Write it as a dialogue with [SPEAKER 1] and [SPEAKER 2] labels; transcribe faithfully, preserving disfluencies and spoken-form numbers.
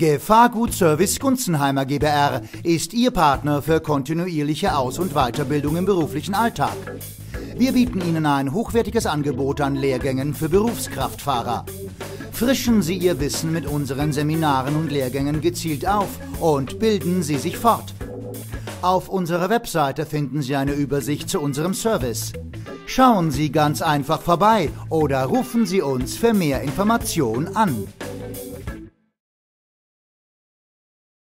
[SPEAKER 1] Gefahrgut-Service Gunzenheimer GbR ist Ihr Partner für kontinuierliche Aus- und Weiterbildung im beruflichen Alltag. Wir bieten Ihnen ein hochwertiges Angebot an Lehrgängen für Berufskraftfahrer. Frischen Sie Ihr Wissen mit unseren Seminaren und Lehrgängen gezielt auf und bilden Sie sich fort. Auf unserer Webseite finden Sie eine Übersicht zu unserem Service. Schauen Sie ganz einfach vorbei oder rufen Sie uns für mehr Informationen an.